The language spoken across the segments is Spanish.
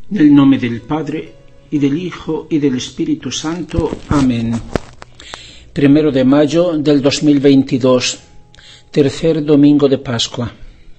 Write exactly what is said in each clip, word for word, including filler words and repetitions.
Nel nome del Padre, y del Hijo, y del Espíritu Santo. Amén. Primero de mayo del dos mil veintidós, tercer domingo de Pascua.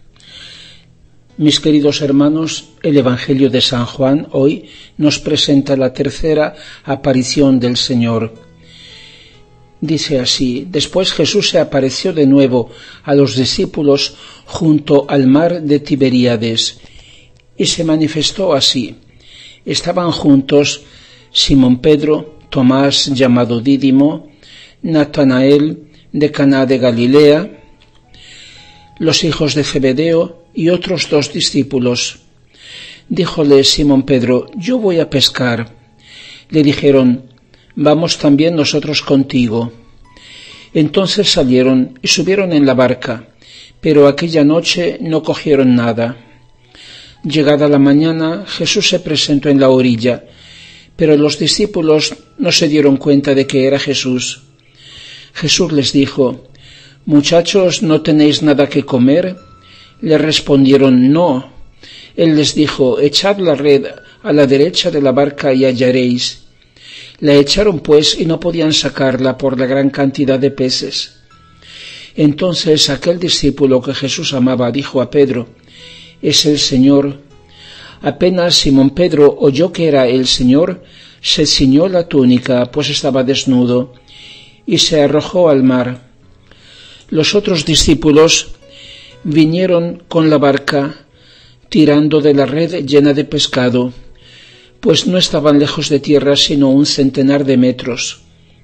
Mis queridos hermanos, el Evangelio de San Juan hoy nos presenta la tercera aparición del Señor. Dice así: después Jesús se apareció de nuevo a los discípulos junto al mar de Tiberíades, y se manifestó así. Estaban juntos Simón Pedro, Tomás llamado Dídimo, Natanael de Caná de Galilea, los hijos de Zebedeo y otros dos discípulos. Díjole Simón Pedro: yo voy a pescar. Le dijeron: vamos también nosotros contigo. Entonces salieron y subieron en la barca, pero aquella noche no cogieron nada. Llegada la mañana, Jesús se presentó en la orilla, pero los discípulos no se dieron cuenta de que era Jesús. Jesús les dijo: «Muchachos, ¿no tenéis nada que comer?» Le respondieron: «No». Él les dijo: «Echad la red a la derecha de la barca y hallaréis». La echaron pues y no podían sacarla por la gran cantidad de peces. Entonces aquel discípulo que Jesús amaba dijo a Pedro: «Es el Señor». Apenas Simón Pedro oyó que era el Señor, se ciñó la túnica, pues estaba desnudo, y se arrojó al mar. Los otros discípulos vinieron con la barca, tirando de la red llena de pescado, pues no estaban lejos de tierra sino un centenar de metros.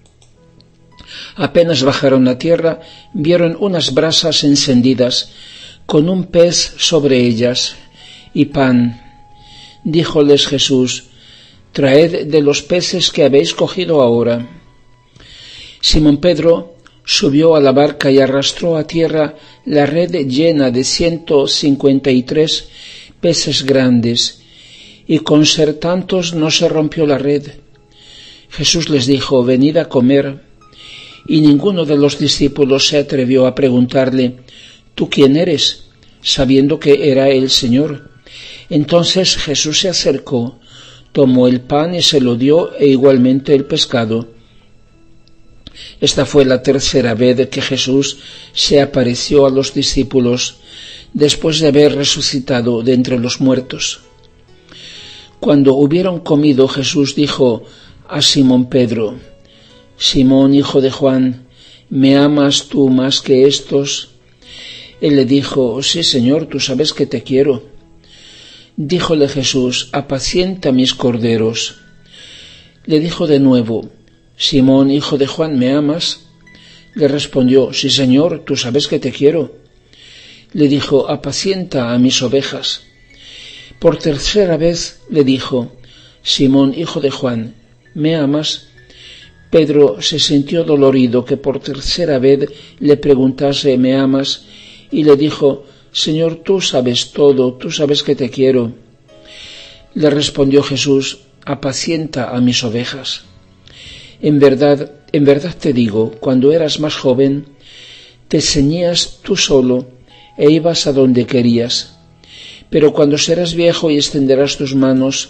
Apenas bajaron a tierra, vieron unas brasas encendidas, con un pez sobre ellas, y pan. Díjoles Jesús: «Traed de los peces que habéis cogido ahora». Simón Pedro subió a la barca y arrastró a tierra la red llena de ciento cincuenta y tres peces grandes, y con ser tantos no se rompió la red. Jesús les dijo: «Venid a comer». Y ninguno de los discípulos se atrevió a preguntarle: «¿Tú quién eres?», sabiendo que era el Señor. Entonces Jesús se acercó, tomó el pan y se lo dio, e igualmente el pescado. Esta fue la tercera vez que Jesús se apareció a los discípulos, después de haber resucitado de entre los muertos. Cuando hubieron comido, Jesús dijo a Simón Pedro: «Simón, hijo de Juan, ¿me amas tú más que estos?» Él le dijo: «Sí, Señor, tú sabes que te quiero». Díjole Jesús: «Apacienta mis corderos». Le dijo de nuevo: «Simón, hijo de Juan, ¿me amas?» Le respondió: «Sí, Señor, tú sabes que te quiero». Le dijo: «Apacienta a mis ovejas». Por tercera vez le dijo: «Simón, hijo de Juan, ¿me amas?» Pedro se sintió dolorido que por tercera vez le preguntase: «¿Me amas?» Y le dijo: «Señor, tú sabes todo, tú sabes que te quiero». Le respondió Jesús: «Apacienta a mis ovejas». En verdad, en verdad te digo, cuando eras más joven, te ceñías tú solo e ibas a donde querías. Pero cuando serás viejo y extenderás tus manos,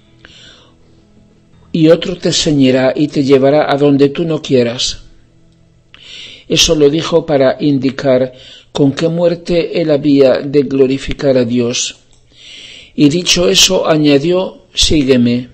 y otro te ceñirá y te llevará a donde tú no quieras. Eso lo dijo para indicar con qué muerte él había de glorificar a Dios. Y dicho eso, añadió: «Sígueme».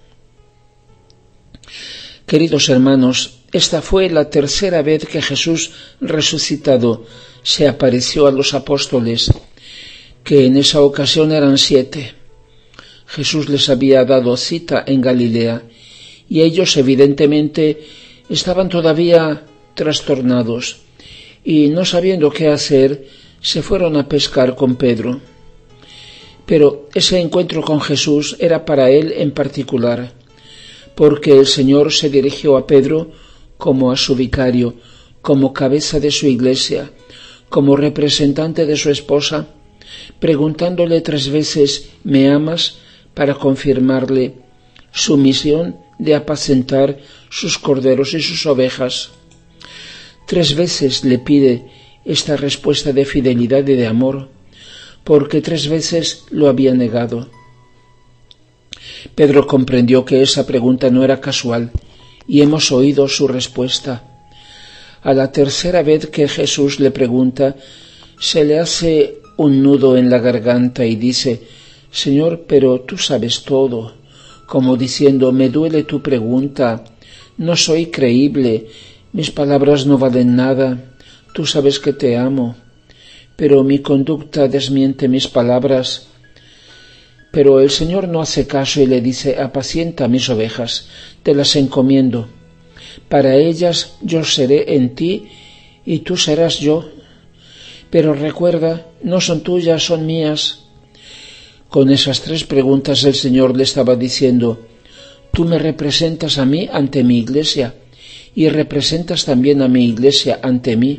Queridos hermanos, esta fue la tercera vez que Jesús resucitado se apareció a los apóstoles, que en esa ocasión eran siete. Jesús les había dado cita en Galilea, y ellos evidentemente estaban todavía trastornados, y no sabiendo qué hacer, se fueron a pescar con Pedro. Pero ese encuentro con Jesús era para él en particular, porque el Señor se dirigió a Pedro como a su vicario, como cabeza de su iglesia, como representante de su esposa, preguntándole tres veces: «¿Me amas?», para confirmarle su misión de apacentar sus corderos y sus ovejas. Tres veces le pide esta respuesta de fidelidad y de amor, porque tres veces lo había negado. Pedro comprendió que esa pregunta no era casual y hemos oído su respuesta. A la tercera vez que Jesús le pregunta, se le hace un nudo en la garganta y dice: Señor, pero tú sabes todo, como diciendo: me duele tu pregunta, no soy creíble, mis palabras no valen nada, tú sabes que te amo, pero mi conducta desmiente mis palabras. Pero el Señor no hace caso y le dice: apacienta mis ovejas, te las encomiendo. Para ellas yo seré en ti y tú serás yo. Pero recuerda, no son tuyas, son mías. Con esas tres preguntas el Señor le estaba diciendo: tú me representas a mí ante mi iglesia y representas también a mi iglesia ante mí.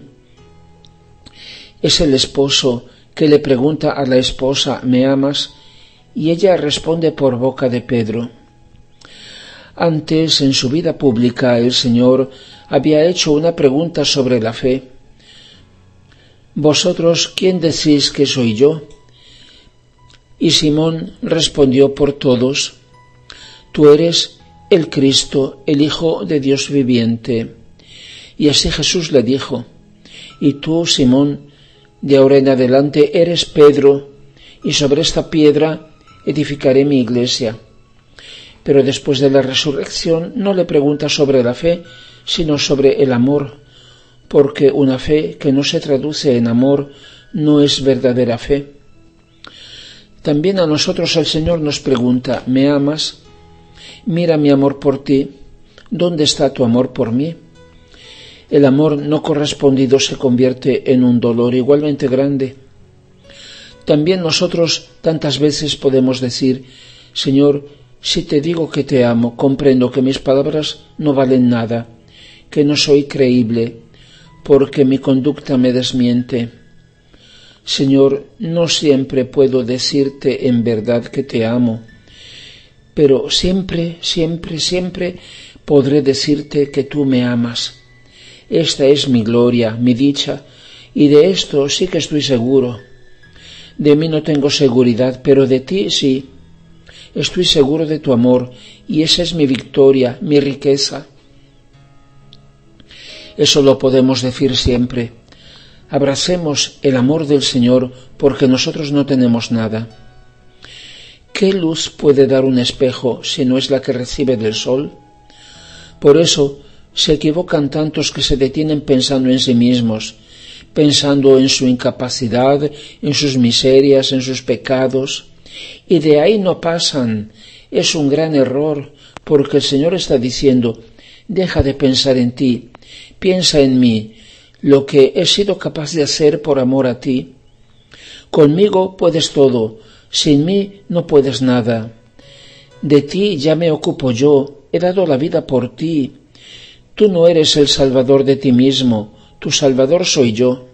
Es el esposo que le pregunta a la esposa: ¿me amas? Y ella responde por boca de Pedro. Antes, en su vida pública, el Señor había hecho una pregunta sobre la fe. ¿Vosotros quién decís que soy yo? Y Simón respondió por todos: tú eres el Cristo, el Hijo de Dios viviente. Y así Jesús le dijo: y tú, Simón, de ahora en adelante eres Pedro, y sobre esta piedra edificaré mi iglesia. Pero después de la resurrección no le pregunta sobre la fe, sino sobre el amor, porque una fe que no se traduce en amor no es verdadera fe. También a nosotros el Señor nos pregunta: ¿me amas? Mira mi amor por ti. ¿Dónde está tu amor por mí? El amor no correspondido se convierte en un dolor igualmente grande. También nosotros tantas veces podemos decir: Señor, si te digo que te amo, comprendo que mis palabras no valen nada, que no soy creíble, porque mi conducta me desmiente. Señor, no siempre puedo decirte en verdad que te amo, pero siempre, siempre, siempre podré decirte que tú me amas. Esta es mi gloria, mi dicha, y de esto sí que estoy seguro. De mí no tengo seguridad, pero de ti sí. Estoy seguro de tu amor, y esa es mi victoria, mi riqueza. Eso lo podemos decir siempre. Abracemos el amor del Señor, porque nosotros no tenemos nada. ¿Qué luz puede dar un espejo si no es la que recibe del sol? Por eso se equivocan tantos que se detienen pensando en sí mismos, pensando en su incapacidad, en sus miserias, en sus pecados, y de ahí no pasan. Es un gran error, porque el Señor está diciendo: deja de pensar en ti, piensa en mí, lo que he sido capaz de hacer por amor a ti. Conmigo puedes todo, sin mí no puedes nada. De ti ya me ocupo yo, he dado la vida por ti. Tú no eres el Salvador de ti mismo, tu Salvador soy yo.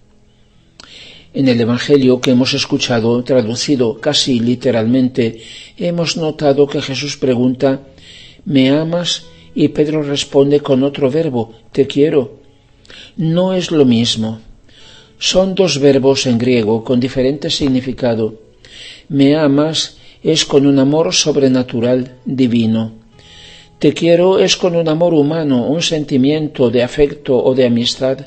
En el Evangelio que hemos escuchado, traducido casi literalmente, hemos notado que Jesús pregunta: ¿me amas? Y Pedro responde con otro verbo: te quiero. No es lo mismo. Son dos verbos en griego con diferente significado. Me amas es con un amor sobrenatural, divino. Te quiero es con un amor humano, un sentimiento de afecto o de amistad.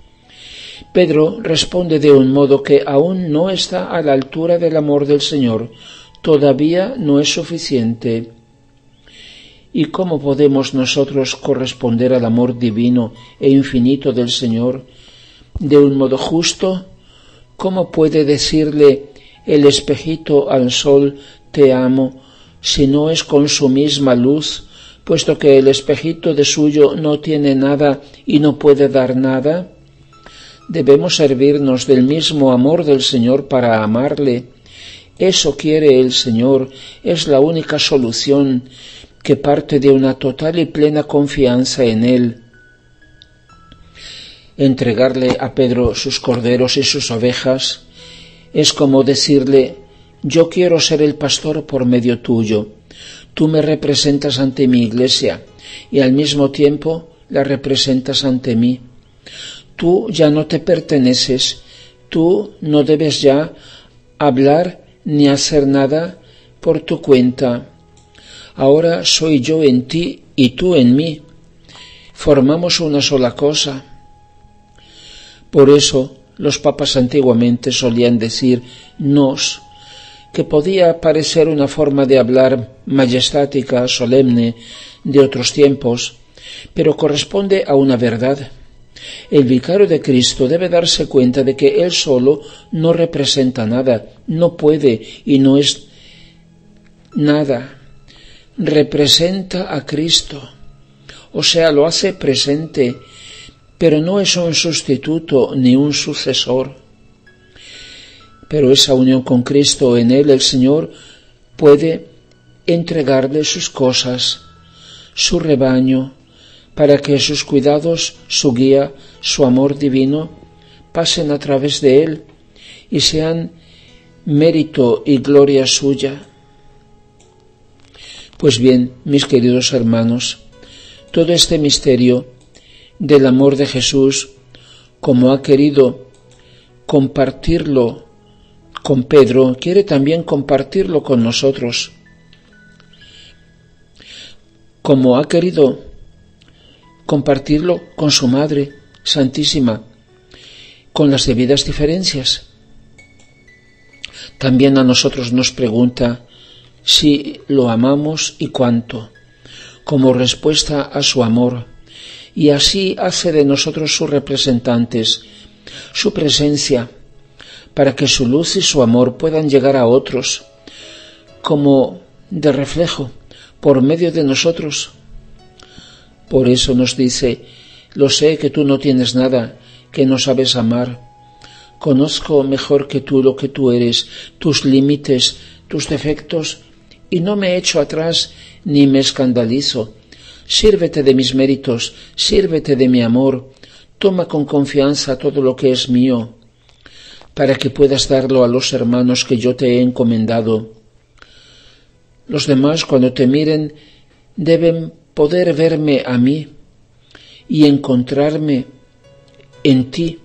Pedro responde de un modo que aún no está a la altura del amor del Señor, todavía no es suficiente. ¿Y cómo podemos nosotros corresponder al amor divino e infinito del Señor? ¿De un modo justo? ¿Cómo puede decirle el espejito al sol: te amo, si no es con su misma luz, puesto que el espejito de suyo no tiene nada y no puede dar nada? Debemos servirnos del mismo amor del Señor para amarle. Eso quiere el Señor, es la única solución, que parte de una total y plena confianza en Él. Entregarle a Pedro sus corderos y sus ovejas es como decirle: yo quiero ser el pastor por medio tuyo. Tú me representas ante mi iglesia y al mismo tiempo la representas ante mí. Tú ya no te perteneces, tú no debes ya hablar ni hacer nada por tu cuenta. Ahora soy yo en ti y tú en mí. Formamos una sola cosa. Por eso los papas antiguamente solían decir nos, que podía parecer una forma de hablar majestática, solemne, de otros tiempos, pero corresponde a una verdad. El vicario de Cristo debe darse cuenta de que él solo no representa nada, no puede y no es nada. Representa a Cristo, o sea, lo hace presente, pero no es un sustituto ni un sucesor. Pero esa unión con Cristo, en él el Señor puede entregarle sus cosas, su rebaño, para que sus cuidados, su guía, su amor divino, pasen a través de él y sean mérito y gloria suya. Pues bien, mis queridos hermanos, todo este misterio del amor de Jesús, como ha querido compartirlo con Pedro, quiere también compartirlo con nosotros. Como ha querido compartirlo con su Madre Santísima, con las debidas diferencias. También a nosotros nos pregunta si lo amamos y cuánto, como respuesta a su amor, y así hace de nosotros sus representantes, su presencia, para que su luz y su amor puedan llegar a otros, como de reflejo, por medio de nosotros. Por eso nos dice, lo sé que tú no tienes nada, que no sabes amar. Conozco mejor que tú lo que tú eres, tus límites, tus defectos, y no me echo atrás ni me escandalizo. Sírvete de mis méritos, sírvete de mi amor, toma con confianza todo lo que es mío, para que puedas darlo a los hermanos que yo te he encomendado. Los demás, cuando te miren, deben poder verme a mí y encontrarme en ti.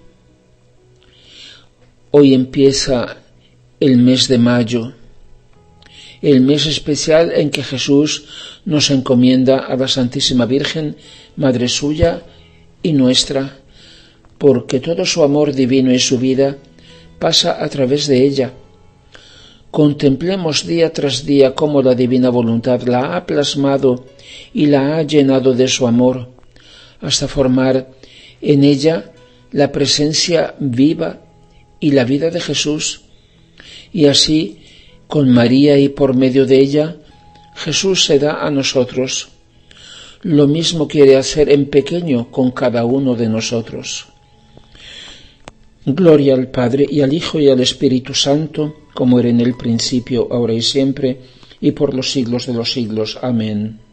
Hoy empieza el mes de mayo, el mes especial en que Jesús nos encomienda a la Santísima Virgen, Madre suya y nuestra, porque todo su amor divino y su vida pasa a través de ella. Contemplemos día tras día cómo la divina voluntad la ha plasmado y la ha llenado de su amor, hasta formar en ella la presencia viva y la vida de Jesús, y así, con María y por medio de ella, Jesús se da a nosotros. Lo mismo quiere hacer en pequeño con cada uno de nosotros. Gloria al Padre, y al Hijo, y al Espíritu Santo, como era en el principio, ahora y siempre, y por los siglos de los siglos. Amén.